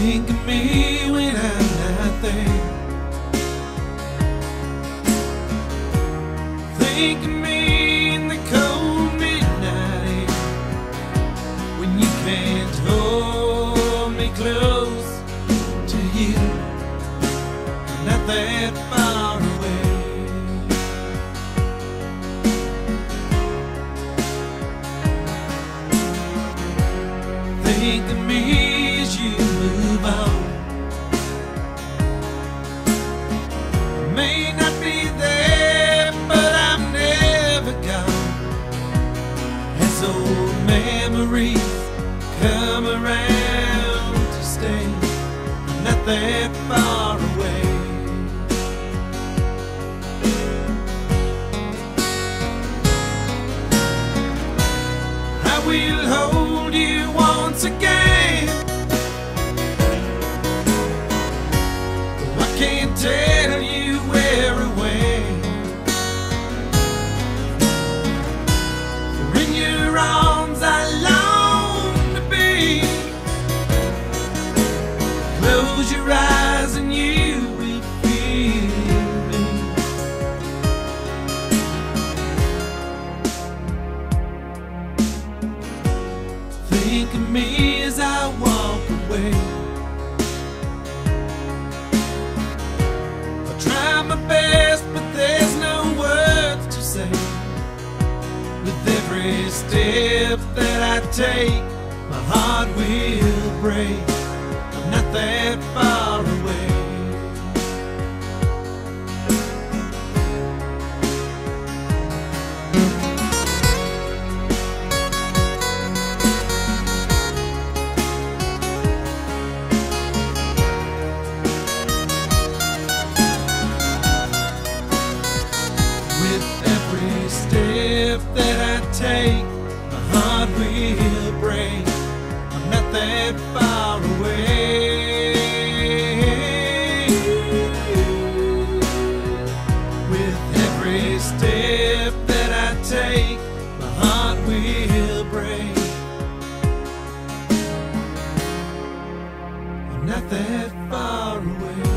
Think of me when I'm not there. Think of me in the cold midnight air, when you can't hold me close to you, not that far away. Think of me as you move on. May not be there, but I'm never gone. As old memories come around to stay, I'm not that far away. I will hold you once again, though I can't tell you where or when. For in your arms I long to be. Close your eyes and you will feel me. Think of me as I walk away. I try my best, but there's no words to say. With every step that I take, my heart will break. I'm not that far away. With every step that I take, my heart will break. I'm not that far away. With every step that I take, my heart will break. I'm not that far away.